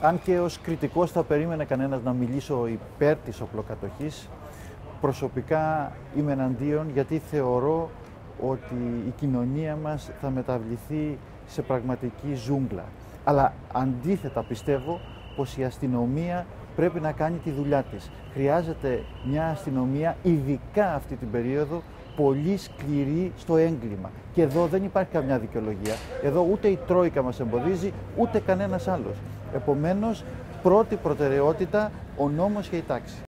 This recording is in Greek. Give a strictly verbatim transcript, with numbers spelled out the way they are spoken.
Αν και ως κριτικός θα περίμενε κανένας να μιλήσω υπέρ της οπλοκατοχής, προσωπικά είμαι εναντίον, γιατί θεωρώ ότι η κοινωνία μας θα μεταβληθεί σε πραγματική ζούγκλα. Αλλά αντίθετα πιστεύω πως η αστυνομία πρέπει να κάνει τη δουλειά της. Χρειάζεται μια αστυνομία, ειδικά αυτή την περίοδο, πολύ σκληρή στο έγκλημα. Και εδώ δεν υπάρχει καμιά δικαιολογία. Εδώ ούτε η Τρόικα μας εμποδίζει, ούτε κανένας άλλος. Επομένως, πρώτη προτεραιότητα ο νόμος και η τάξη.